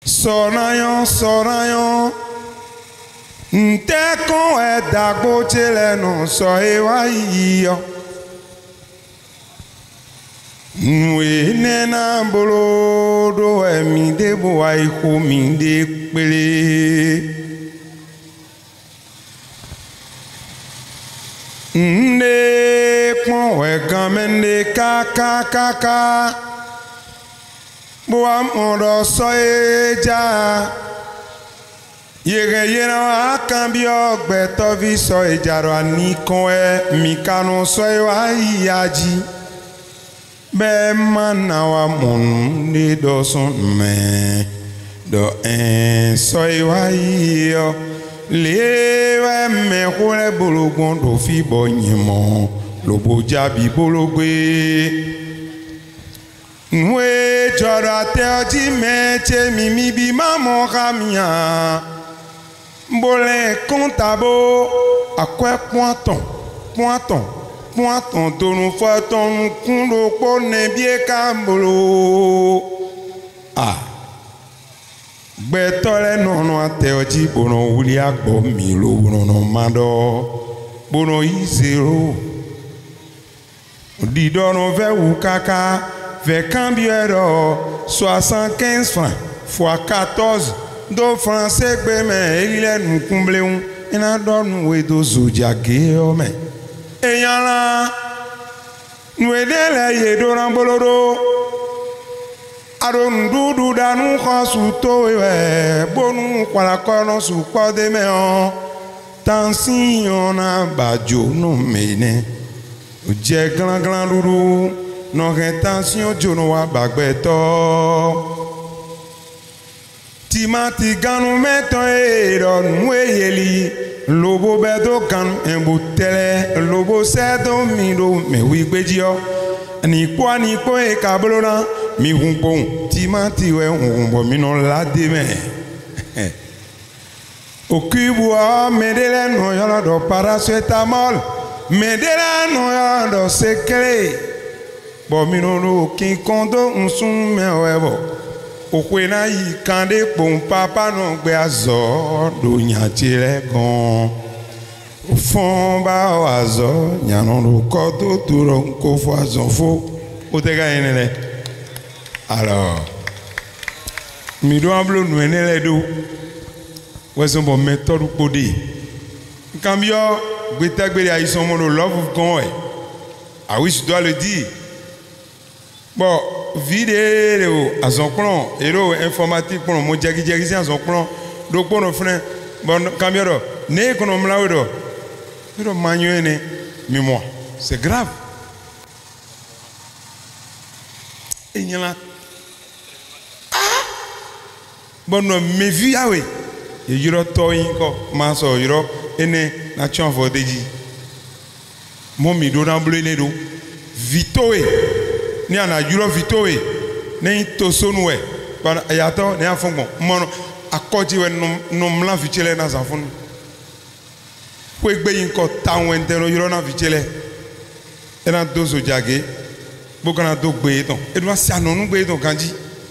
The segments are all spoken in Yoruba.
Sorayon, nte kon e dagbo chele non so e wa iyo. Nwe nena bolo do e mi de bo wa iku mi de pele. Nde kon e gamende ka. Boa mondo so eja. Yere wa cambio gbeto vi so eja ro ani kon e mi kanu so e wa yaji. Be mana wa mon ni do son me do en so e wa yo. Le wa me khole bologon do fi bo nyimo lo bo jabi bologwe. Nwe jora te oji meche mimi bi mamo kamia. Mbole kontabo akwe pointon tonu faton kundo pone bie kambolo. Ah. Betole nono ate oji bono wuli agbo milo bono mando bono izero. Didono ve ukaka ve cambiero 75 francs fois 14 do français gbe me ile nu kumbleun ina do nu we do zodiaque o me eyan la nu edele ye do ramboloro aron dudu danu khosu to we bonu kwala kono su pode me o tension na bajo no mene o je gran dudu no intention jono wa bagbeto. Timati ganu meto ero nweyeli lobo bedo kan embutele lobo sedo mido me wigbejo ni po e kablona mi hunpon timati we hunbo mi no lade me okubua medele no yala do paracetamol medele no yala do secret bo mi no kin kondo unsun me webo okwena yi kande pon papa no gbe azo do nyatire gan fon ba azo nyano do ko to turo ko fo azo fo o te ga yenele alors mi do amblo no enele do weso bo Metodoukpo de cambio gbetagbere aison mo love of God ah oui je dois le dire bon vidéo à son plan héros informatique pour mon jagi à son plan donc pour nos frères bon caméra né qu'on me l'a ouvert pero manuel mais moi c'est grave et il y a bon me vu ah oui et il y a toi encore maso il y a ene na chon vodeji mon mi do dans bleu ne do vitoé ni ana yuro vitowe ni tosonwe ba yato ni afongo mono akoti we no mla vichele na zafun ko egbe yin ko tawon entero yuro na vichele ena dozo jage bokana do gbe ton edwa si anonu gbe ton kanji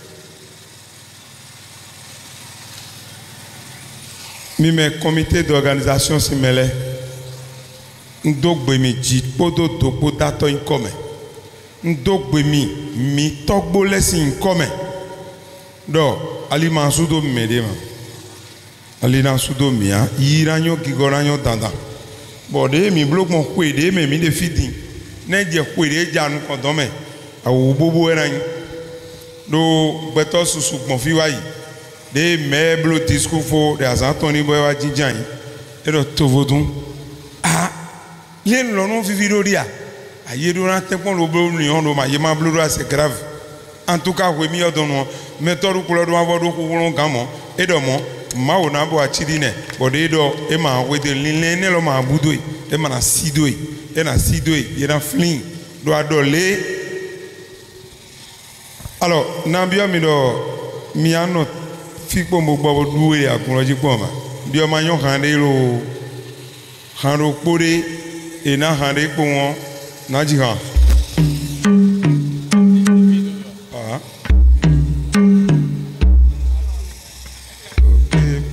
mi me comité d'organisation simele ndo gbe mi ji podo to podato in commun ndogbe mi togbo lesin come do ali mansudo medema ali na sudo mia yiranyo gigoranyo danda bode mi blok mon kwede me mi de fiti na je kwede janu kodome awu bobo eran do beto susu gbon fi wayi de meblo disco fo de azantoni boy wa jinjan e do tovodun ah len lo no vivi doria aïe durant tes points le bleu ni on ma yema bleu c'est grave en tout cas oui mieux donne Metodoukpo le doit avoir beaucoup long gamin et de moi ma on a beau attirer bodé do et ma ouais de l'inné le ma boudoué et ma na sidoué et na sidoué et na fling doit doler alors n'ambia mi do mi ano fipo mo bobo doué à konoji poma dio ma nyon hande lo hando pore et na hande pon Najiha.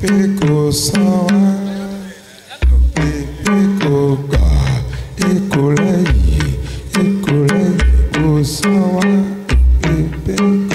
Pepe ko sawa, Pepe ko ga, ekolai ko sawa, Pepe ko.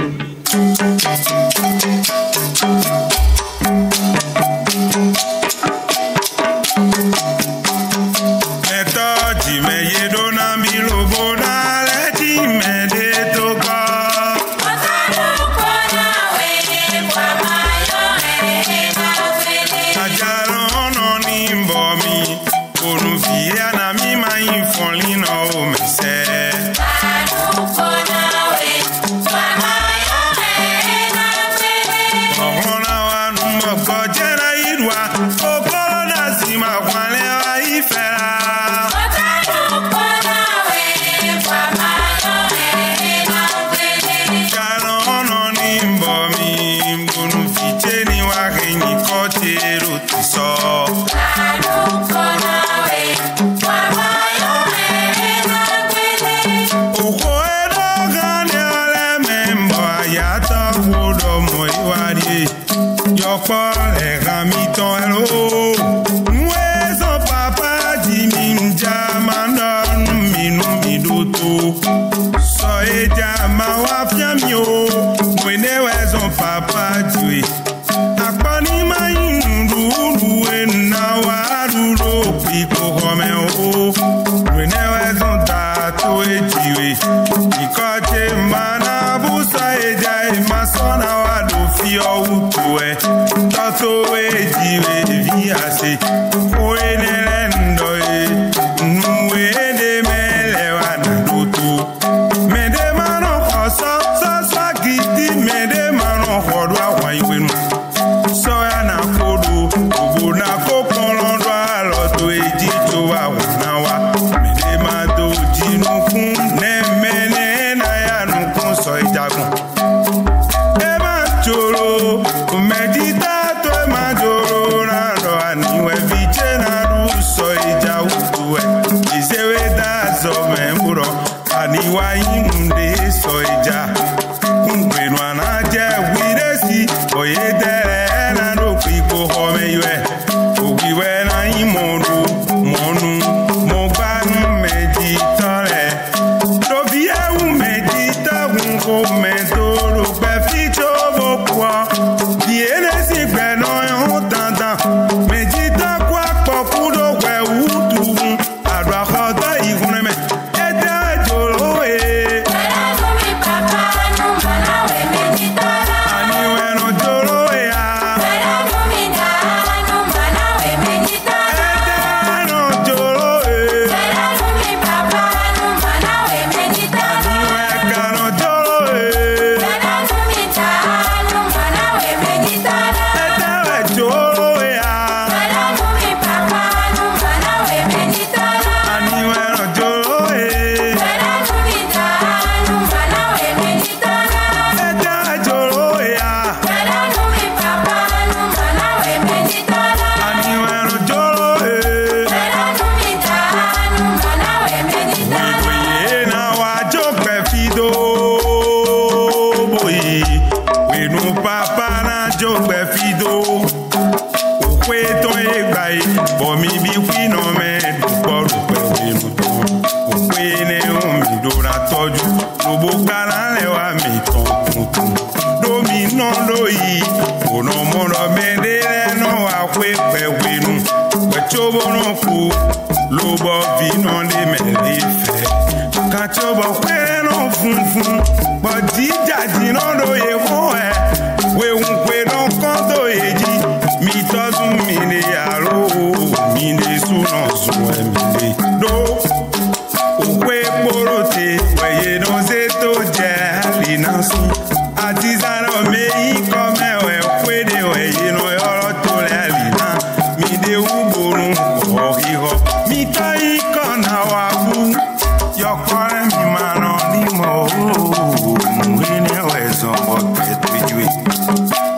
Mwene wezo mwote tujui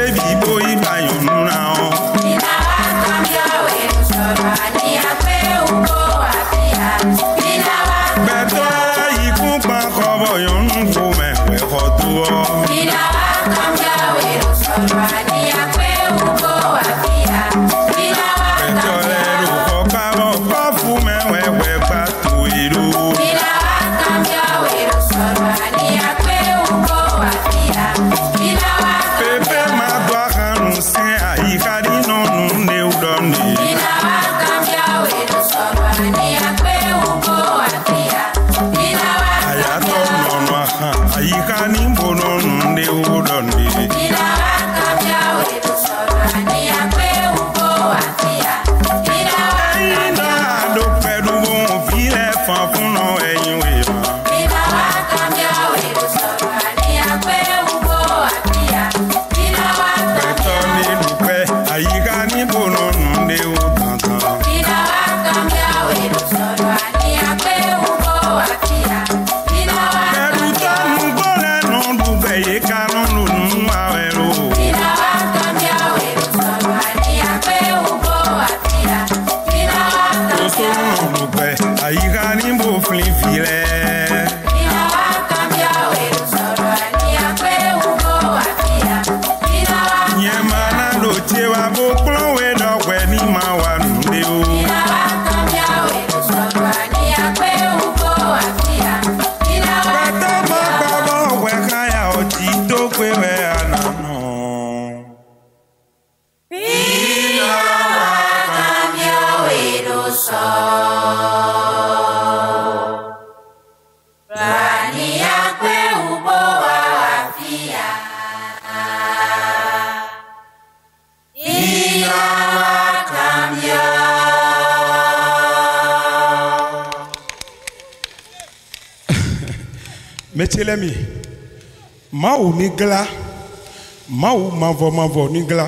bibo ibayonuna o. Beto ikun pa kobo yonu ko me we hotu o. Beto leru ko kabo kofu me we patu iru. Pepe ma doa kanu se ayikari nonu ne udoni. Ayato nono aha ayikani bono ne udoni. Ina do pedu bon vile fanfuno enywe. Ayikani bono ne udanta. Beruta mugole no dube yekano no awero. Oso no dube ayikani bo flifile. Nyemana do chewa bo klowe do we ni mawa nde o. Bata baba we kaya oti to kwe we anano. Ina wakambia wedo so. Rani yakwe ubo wa afia. Metelemi mau nigla mau mavo nigla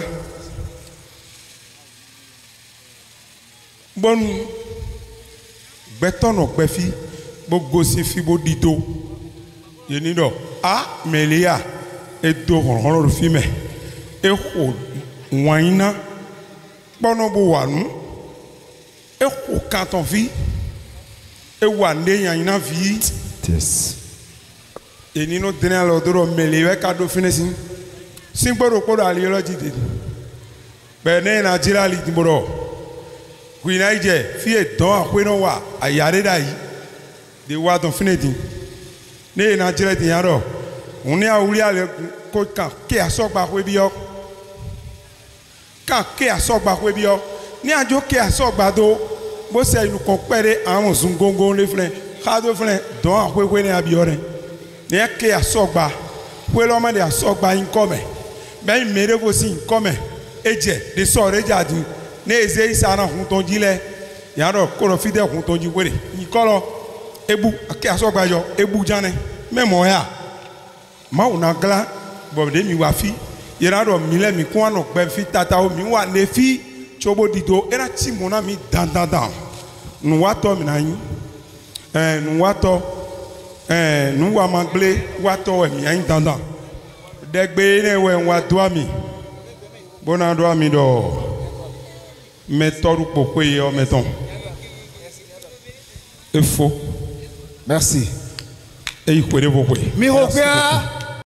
bon betono gbefi gbogbo si fi bo dito yeni do a melia e do honro fi me e ho waina bono bo wanu e ho kanton fi e wande yana fi yes. Et nous nous donnons l'ordre de mêler cadeau finissant. Si vous voulez que vous ayez ben na jira li dimoro. Kui na ije fie don akwe no wa ayare dai. De wa don finiti. Ne na jira ti yaro. Oni awuri ale ko kan ke asogba kwe bi yo. Kan ke asogba kwe bi yo. Ni ajo ke asogba do bo se inu kon pere awon zungongo le flen. Kado flen don akwe kwe ne abi ore. Ne ke asogba kwelo ma de asogba inkome be mere bo si inkome eje de sore jadi ne eze isa na hun tonji le yaro ko ro fide hun tonji were ikolo ebu ke asogba yo ebu jane memo ya ma una gla bo de mi wa fi yaro mi le mi ko anu pe fi tata o mi wa le fi chobo dito era ti mo na mi dan nu wa to mi na yin nu wa to nous va m'anglais wato mi ain tanda degbe ne we wa doami bona doami do Metodoukpo ko yo meton il faut merci et il faut de vous mi hopia